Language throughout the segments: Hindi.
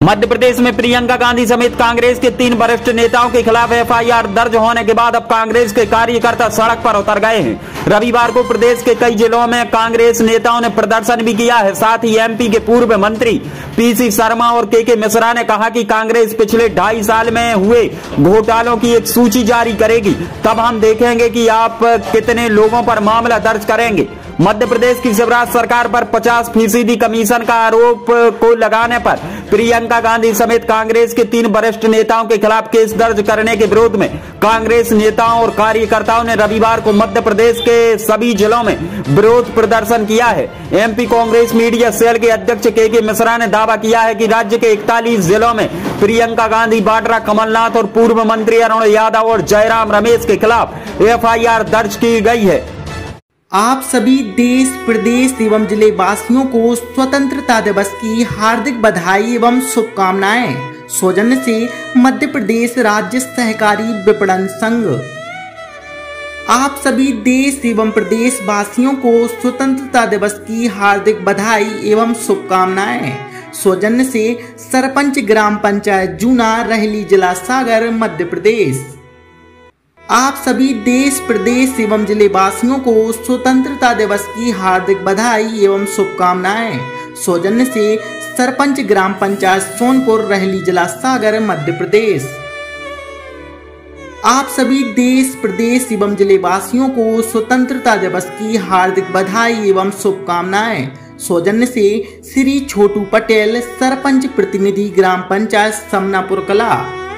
मध्य प्रदेश में प्रियंका गांधी समेत कांग्रेस के 3 वरिष्ठ नेताओं के खिलाफ एफआईआर दर्ज होने के बाद अब कांग्रेस के कार्यकर्ता सड़क पर उतर गए हैं। रविवार को प्रदेश के कई जिलों में कांग्रेस नेताओं ने प्रदर्शन भी किया है। साथ ही एमपी के पूर्व मंत्री पीसी शर्मा और के मिश्रा ने कहा कि कांग्रेस पिछले 2.5 साल में हुए घोटालों की एक सूची जारी करेगी, तब हम देखेंगे कि आप कितने लोगों पर मामला दर्ज करेंगे। मध्य प्रदेश की शिवराज सरकार पर 50% कमीशन का आरोप को लगाने पर प्रियंका गांधी समेत कांग्रेस के 3 वरिष्ठ नेताओं के खिलाफ केस दर्ज करने के विरोध में कांग्रेस नेताओं और कार्यकर्ताओं ने रविवार को मध्य प्रदेश के सभी जिलों में विरोध प्रदर्शन किया है। एमपी कांग्रेस मीडिया सेल के अध्यक्ष के मिश्रा ने दावा किया है कि राज्य के 41 जिलों में प्रियंका गांधी, वाड्रा, कमलनाथ और पूर्व मंत्री अरुण यादव और जयराम रमेश के खिलाफ एफआईआर दर्ज की गई है। आप सभी देश, प्रदेश एवं जिले वासियों को स्वतंत्रता दिवस की हार्दिक बधाई एवं शुभकामनाएं। सौजन्य से मध्य प्रदेश राज्य सहकारी विपणन संघ। आप सभी देश एवं प्रदेश वासियों को स्वतंत्रता दिवस की हार्दिक बधाई एवं शुभकामनाएं। सौजन्य से सरपंच ग्राम पंचायत जूना, रहली, जिला सागर, मध्य प्रदेश। आप सभी देश, प्रदेश एवं जिले वासियों को स्वतंत्रता दिवस की हार्दिक बधाई एवं शुभकामनाएं। सौजन्य से सरपंच ग्राम पंचायत सोनपुर, रहली, जिला सागर, मध्य प्रदेश। आप सभी देश, प्रदेश एवं जिले वासियों को स्वतंत्रता दिवस की हार्दिक बधाई एवं शुभकामनाएं। सौजन्य से श्री छोटू पटेल, सरपंच प्रतिनिधि ग्राम पंचायत समनापुर कला।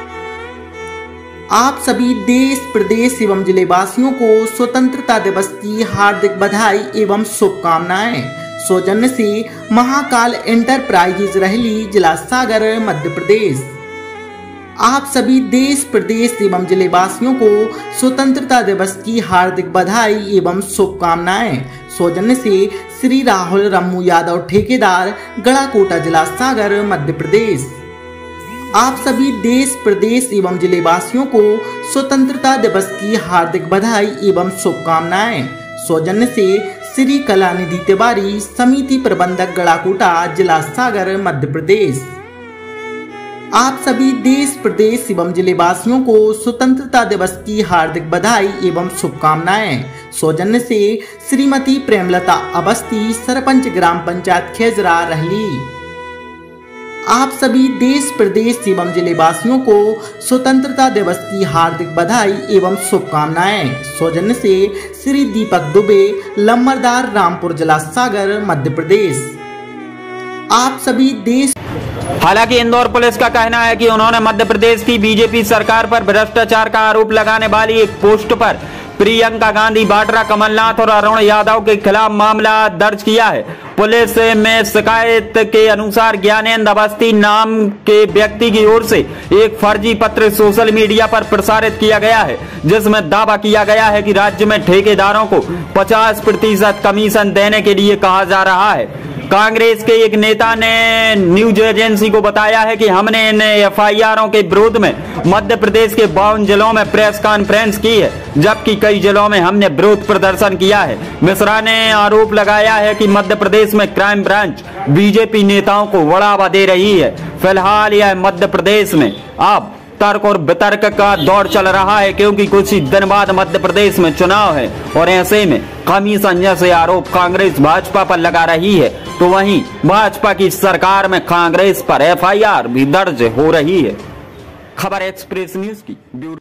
आप सभी देश, प्रदेश एवं जिले वासियों को स्वतंत्रता दिवस की हार्दिक बधाई एवं शुभकामनाएं। सौजन्य से महाकाल एंटरप्राइजेज, रहली, जिला सागर, मध्य प्रदेश। आप सभी देश, प्रदेश एवं जिले वासियों को स्वतंत्रता दिवस की हार्दिक बधाई एवं शुभकामनाएं। सौजन्य से श्री राहुल रम्मू यादव, ठेकेदार, गढ़ाकोटा, जिला सागर, मध्य प्रदेश। आप सभी देश, प्रदेश एवं जिले वासियों को स्वतंत्रता दिवस की हार्दिक बधाई एवं शुभकामनाएं। सौजन्य से श्री कलानिधि तिवारी, समिति प्रबंधक, गढ़ाकोटा, जिला सागर, मध्य प्रदेश। आप सभी देश, प्रदेश एवं जिले वासियों को स्वतंत्रता दिवस की हार्दिक बधाई एवं शुभकामनाएं। सौजन्य से श्रीमती प्रेमलता अवस्थी, सरपंच ग्राम पंचायत खेजरा, रहली। आप सभी देश, प्रदेश एवं जिले वासियों को स्वतंत्रता दिवस की हार्दिक बधाई एवं शुभकामनाएं। सौजन्य से श्री दीपक दुबे, लम्बरदार, रामपुर, जिला सागर, मध्य प्रदेश। आप सभी देश। हालांकि इंदौर पुलिस का कहना है कि उन्होंने मध्य प्रदेश की बीजेपी सरकार पर भ्रष्टाचार का आरोप लगाने वाली एक पोस्ट पर प्रियंका गांधी, वाड्रा, कमलनाथ और अरुण यादव के खिलाफ मामला दर्ज किया है। पुलिस में शिकायत के अनुसार ज्ञानेंद्र अवस्थी नाम के व्यक्ति की ओर से एक फर्जी पत्र सोशल मीडिया पर प्रसारित किया गया है, जिसमें दावा किया गया है कि राज्य में ठेकेदारों को 50% कमीशन देने के लिए कहा जा रहा है। कांग्रेस के एक नेता ने न्यूज एजेंसी को बताया है कि हमने इन एफआईआरों के विरोध में मध्य प्रदेश के 52 जिलों में प्रेस कॉन्फ्रेंस की है, जबकि कई जिलों में हमने विरोध प्रदर्शन किया है। मिश्रा ने आरोप लगाया है कि मध्य प्रदेश में क्राइम ब्रांच बीजेपी नेताओं को बढ़ावा दे रही है। फिलहाल यह मध्य प्रदेश में अब तर्क और वितर्क का दौर चल रहा है, क्योंकि कुछ ही दिन बाद मध्य प्रदेश में चुनाव है और ऐसे में कमीशन जैसे आरोप कांग्रेस भाजपा पर लगा रही है, तो वहीं भाजपा की सरकार में कांग्रेस पर एफआईआर भी दर्ज हो रही है। खबर एक्सप्रेस न्यूज की ब्यूरो।